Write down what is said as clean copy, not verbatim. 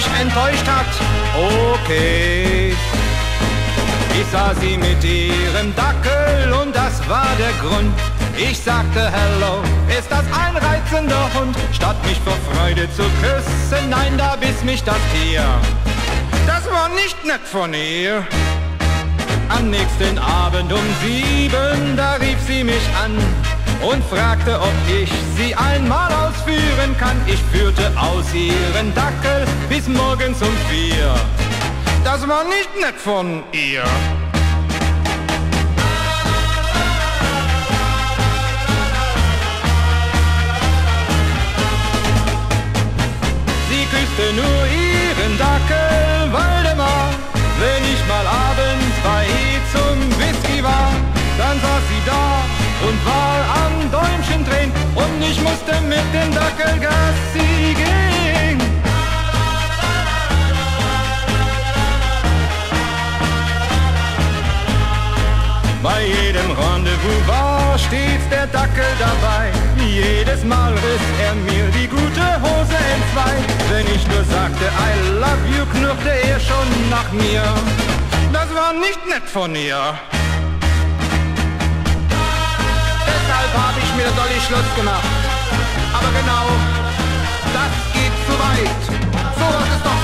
mich enttäuscht hat. Okay. Ich sah sie mit ihrem Dackel und das war der Grund. Ich sagte hello, ist das ein reizender Hund? Statt mich vor Freude zu küssen, nein, da biss mich das Tier. Das war nicht nett von ihr. Am nächsten Abend um 7, da rief sie mich an und fragte, ob ich sie einmal ausführen kann. Ich führte aus ihren Dackel bis morgens um 4. Das war nicht nett von ihr. Sie küsste nur ihren Dackel, Waldemar. Wenn ich mal abends bei ihr zum Whisky war, dann saß sie da und war am Däumchen drehen und ich musste mit dem Dackel Gassi gehen. Bei jedem Rendezvous war stets der Dackel dabei. Jedes Mal riss er mir die gute Hose entzwei. Wenn ich nur sagte I love you, knurrte er schon nach mir. Das war nicht nett von ihr. Deshalb hab ich mit der Dolly Schluss gemacht. Aber genau, das geht zu weit. So was ist doch